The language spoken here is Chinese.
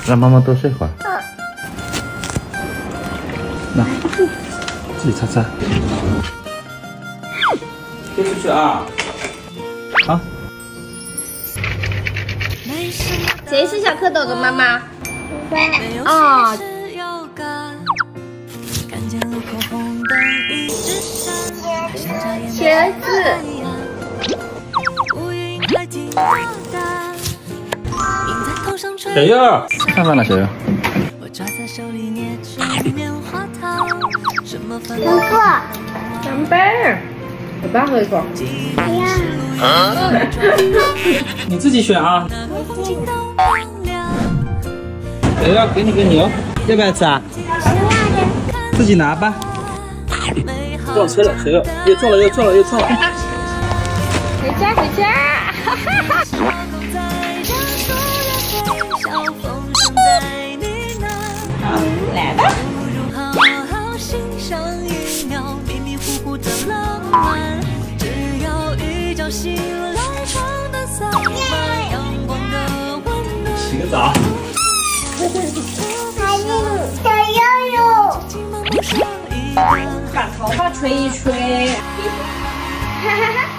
让妈妈多睡会儿。那自己擦擦。推出去啊！好。 谁是小蝌蚪的妈妈？哦。茄子。 小右，上班了，小右。 哥哥，上班。我爸喝一口。 你自己选啊。小右，给你个牛，要不要吃啊？自己拿吧。撞车了，小右，又撞了，又撞了，又撞了。 回家，回家。哈哈哈。来吧。 洗个澡。 小悠悠，把头发吹一吹。哈哈哈。